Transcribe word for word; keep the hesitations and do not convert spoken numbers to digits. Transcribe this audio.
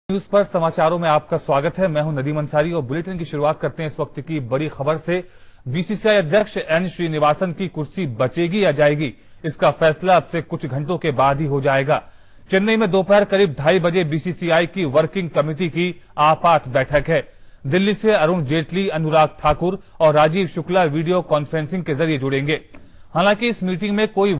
News पर समाचारों में आपका स्वागत है। मैं हूं नदीम अंसारी और बुलेटिन की शुरुआत करते हैं इस वक्त की बड़ी खबर से। बीसीसीआई अध्यक्ष एन श्रीनिवासन की कुर्सी बचेगी या जाएगी, इसका फैसला अब से कुछ घंटों के बाद ही हो जाएगा। चेन्नई में दोपहर करीब ढाई बजे बीसीसीआई की वर्किंग कमेटी की आपात बैठक है। दिल्ली से अरुण जेटली, अनुराग ठाकुर और राजीव शुक्ला वीडियो कॉन्फ्रेंसिंग के जरिए जुड़ेंगे। हालांकि इस मीटिंग में कोई